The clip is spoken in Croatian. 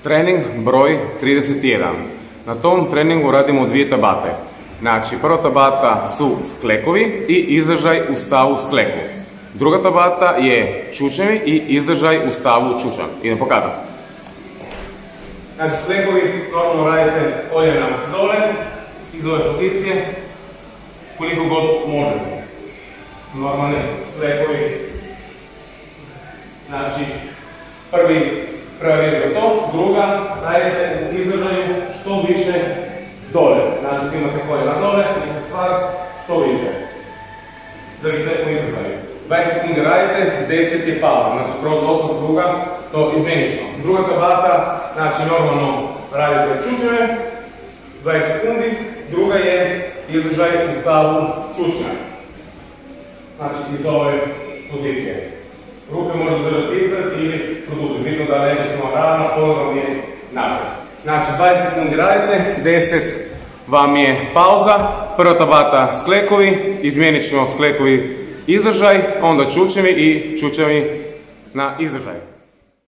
Trening broj 31. Na tom treningu radimo dvije tabate. Znači, prva tabata su sklekovi i izdržaj u stavu skleku. Druga tabata je čučnjevi i izdržaj u stavu čučnja. Idem pokazati. Znači, sklekovi normalno radite koljena dole, iz ove pozicije, koliko god možete. Normalni sklekovi. Znači, prva vježba je to, druga radite u izdržaju što više dole. Znači, imate koljena dole i se stvar što više. Držite u izdržaju. 20 sekundi radite, 10 je pauza. Znači, kroz 8 kruga to izmjenično. Druga tabata, znači normalno radite čučnjeve, 20 sekundi, druga je izdržaj u stavu čučnja. Znači, iz ove pozicije. Ruke možete držati ispred ili produžiti. Bitno da leđa su vam ravna, položaj je naprijed. Znači, 20 sekundi radite, 10 vam je pauza. Prva tabata sklekovi, izmjenično sklekovi izdržaj, onda čučnjevi i čučnjevi na izdržaj.